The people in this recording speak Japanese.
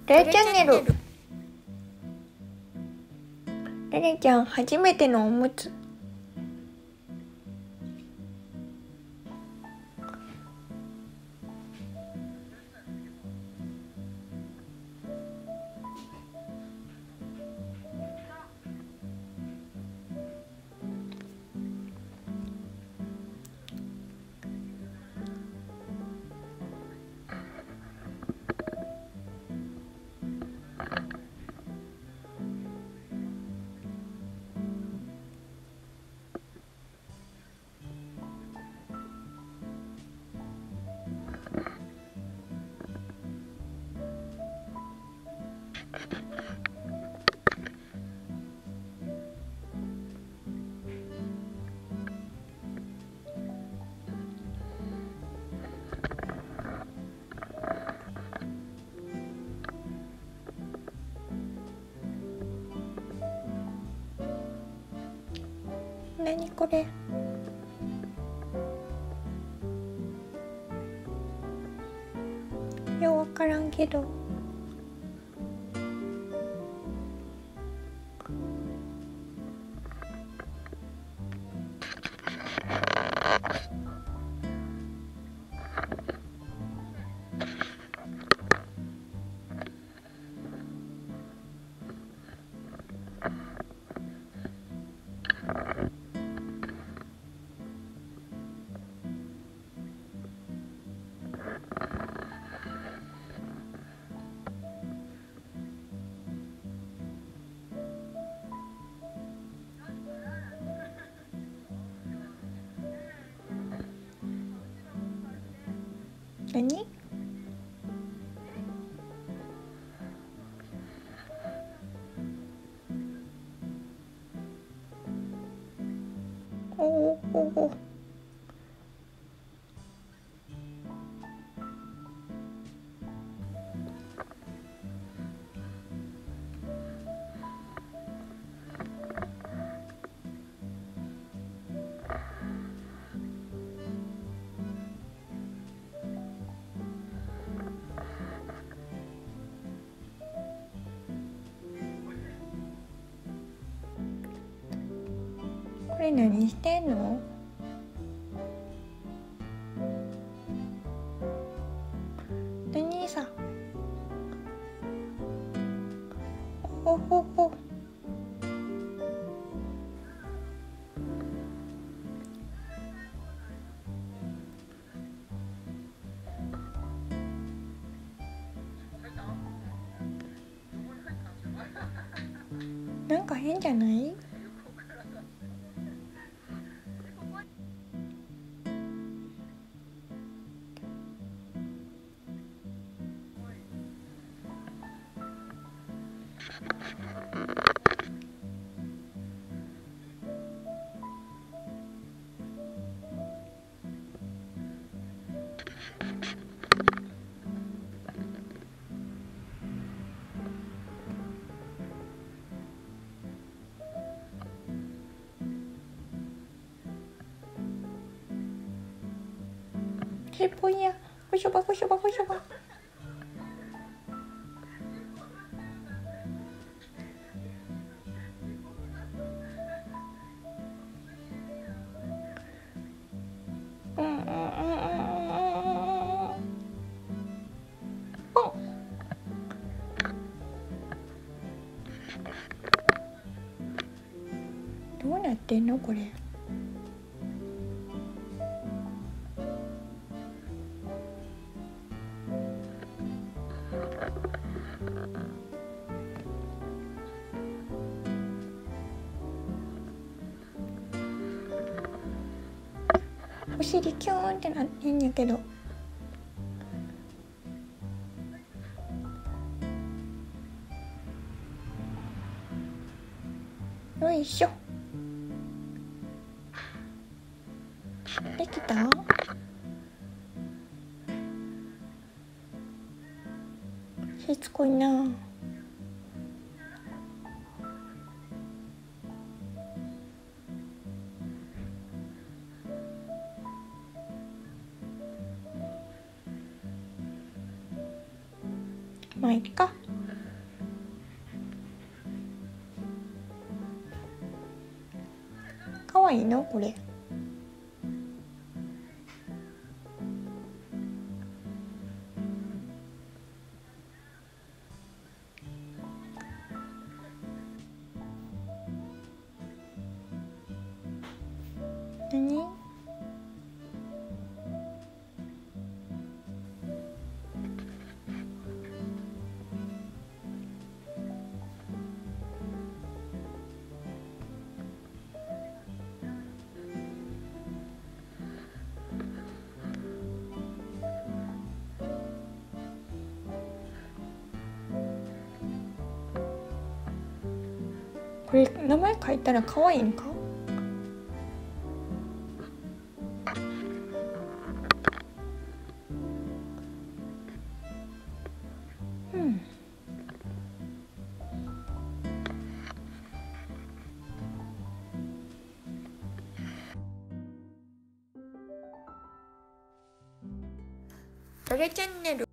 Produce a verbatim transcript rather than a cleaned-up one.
レチャンネル。レレちゃん初めてのおむつ。なにこれ。ようわからんけど。なに？おおおお。これ何してんの？何さ。ほほほ。なんか変じゃない？尻尾や。こしょばこしょばこしょば。うんうんうんうんうんうん。ポン。どうなってんのこれ。お尻キューンってなってんやけど。よいしょ。できた？しつこいな。まあいっか。 愛いのこれ。何？これ名前書いたら可愛いんか？うん。ドレチャンネル。